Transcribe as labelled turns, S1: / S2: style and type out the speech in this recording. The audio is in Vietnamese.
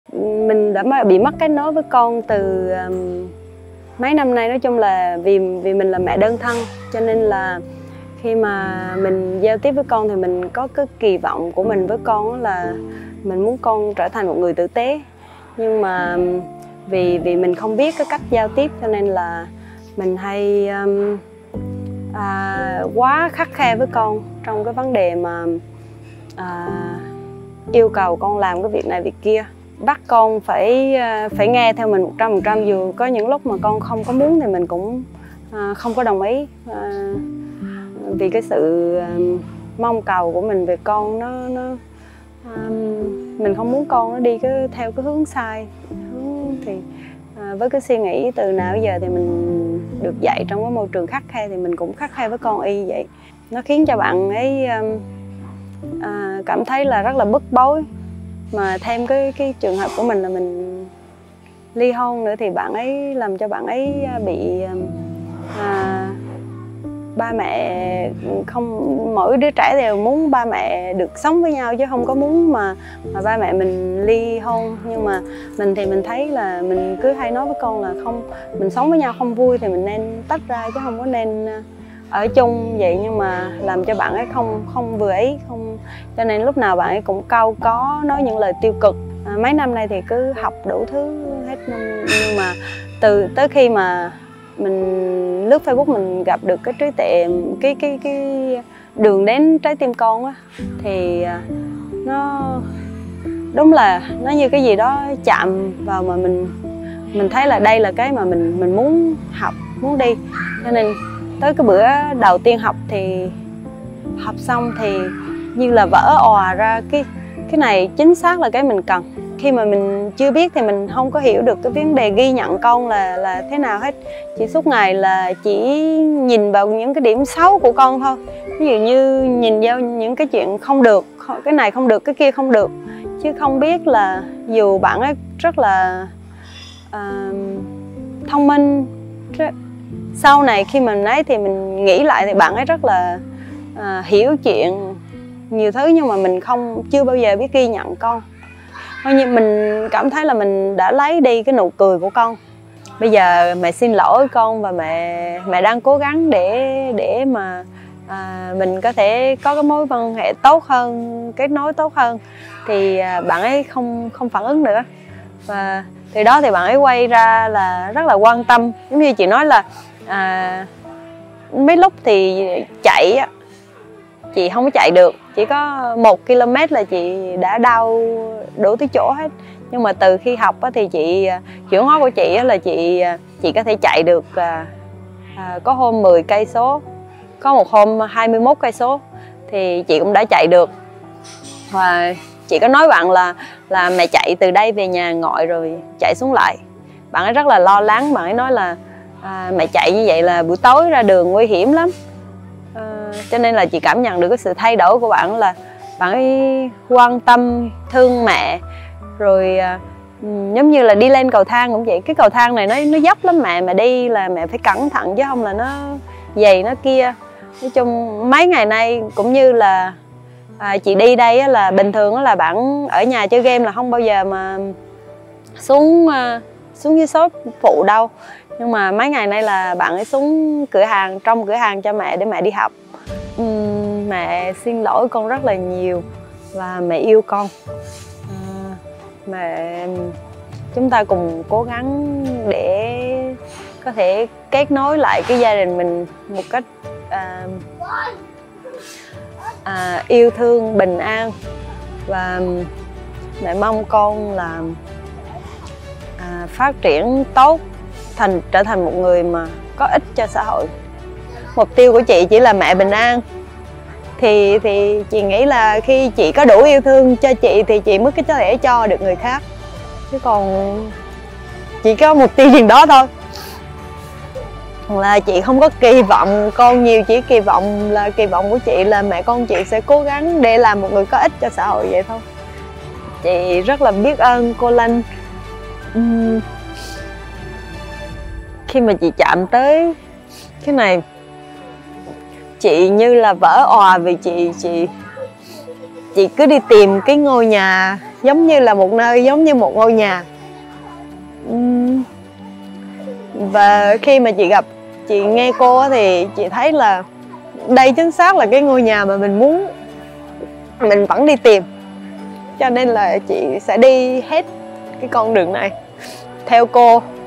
S1: Mình đã bị mất kết nối với con từ mấy năm nay. Nói chung là vì mình là mẹ đơn thân, cho nên là khi mà mình giao tiếp với con thì mình có cái kỳ vọng của mình với con là mình muốn con trở thành một người tử tế. Nhưng mà vì mình không biết cái cách giao tiếp, cho nên là mình hay quá khắt khe với con trong cái vấn đề mà yêu cầu con làm cái việc này việc kia, bắt con phải nghe theo mình 100%, dù có những lúc mà con không có muốn thì mình cũng không có đồng ý, vì cái sự mong cầu của mình về con mình không muốn con nó đi theo cái hướng sai. Thì với cái suy nghĩ từ nào giờ thì mình được dạy trong cái môi trường khắt khe thì mình cũng khắt khe với con y vậy. Nó khiến cho bạn ấy cảm thấy là rất là bức bối. Mà thêm cái trường hợp của mình là mình ly hôn nữa thì bạn ấy làm cho bạn ấy bị ba mẹ không, mỗi đứa trẻ đều muốn ba mẹ được sống với nhau chứ không có muốn mà ba mẹ mình ly hôn. Nhưng mà mình thì mình thấy là mình cứ hay nói với con là không, mình sống với nhau không vui thì mình nên tách ra chứ không có nên ở chung vậy. Nhưng mà làm cho bạn ấy không vừa ý, không, cho nên lúc nào bạn ấy cũng cau có nói những lời tiêu cực. Mấy năm nay thì cứ học đủ thứ hết, nhưng mà tới khi mà mình lướt Facebook mình gặp được cái trí tuệ, cái đường đến trái tim con á, thì nó đúng là nó như cái gì đó chạm vào mà mình thấy là đây là cái mà mình muốn học, muốn đi. Cho nên tới cái bữa đầu tiên học thì học xong thì như là vỡ òa ra cái này chính xác là cái mình cần. Khi mà mình chưa biết thì mình không có hiểu được cái vấn đề ghi nhận con là thế nào hết. Chỉ suốt ngày là chỉ nhìn vào những cái điểm xấu của con thôi. Ví dụ như nhìn vào những cái chuyện không được, cái này không được, cái kia không được. Chứ không biết là dù bạn ấy rất là thông minh, sau này khi mình ấy thì mình nghĩ lại thì bạn ấy rất là hiểu chuyện nhiều thứ, nhưng mà mình chưa bao giờ biết ghi nhận con. Thôi như mình cảm thấy là mình đã lấy đi cái nụ cười của con. Bây giờ mẹ xin lỗi con và mẹ đang cố gắng để mà mình có thể có cái mối quan hệ tốt hơn, kết nối tốt hơn. Thì bạn ấy không phản ứng nữa. Và từ đó thì bạn ấy quay ra là rất là quan tâm. Giống như chị nói là mấy lúc thì chạy á, chị không có chạy được, chỉ có 1 km là chị đã đau đủ tới chỗ hết. Nhưng mà từ khi học thì chuyển hóa của chị là chị có thể chạy được, có hôm 10 cây số, có một hôm 21 cây số thì chị cũng đã chạy được. Và chị có nói bạn là mẹ chạy từ đây về nhà ngoại rồi chạy xuống lại. Bạn ấy rất là lo lắng, bạn ấy nói là mẹ chạy như vậy là buổi tối ra đường nguy hiểm lắm. Cho nên là chị cảm nhận được cái sự thay đổi của bạn, là bạn ấy quan tâm, thương mẹ. Rồi giống như là đi lên cầu thang cũng vậy. Cái cầu thang này nó dốc lắm, mẹ đi là mẹ phải cẩn thận chứ không là nó dày nó kia. Nói chung mấy ngày nay cũng như là chị đi đây là bình thường là bạn ở nhà chơi game là không bao giờ mà xuống dưới shop phụ đâu. Nhưng mà mấy ngày nay là bạn ấy xuống trong cửa hàng cho mẹ để mẹ đi học. Mẹ xin lỗi con rất là nhiều và mẹ yêu con. Chúng ta cùng cố gắng để có thể kết nối lại cái gia đình mình một cách yêu thương, bình an. Và mẹ mong con là phát triển tốt, trở thành một người mà có ích cho xã hội. Mục tiêu của chị chỉ là mẹ bình an. Thì chị nghĩ là khi chị có đủ yêu thương cho chị thì chị mới có thể cho được người khác. Chứ còn chỉ có mục tiêu chừng đó thôi. Là chị không có kỳ vọng con nhiều, chỉ kỳ vọng của chị là mẹ con chị sẽ cố gắng để làm một người có ích cho xã hội vậy thôi. Chị rất là biết ơn cô Lanh. Khi mà chị chạm tới cái này, chị như là vỡ òa vì chị cứ đi tìm cái ngôi nhà
S2: giống như là một nơi, giống như một ngôi nhà. Và khi mà chị gặp, chị nghe cô thì chị thấy là đây chính xác là cái ngôi nhà mà mình vẫn đi tìm. Cho nên là chị sẽ đi hết cái con đường này theo cô.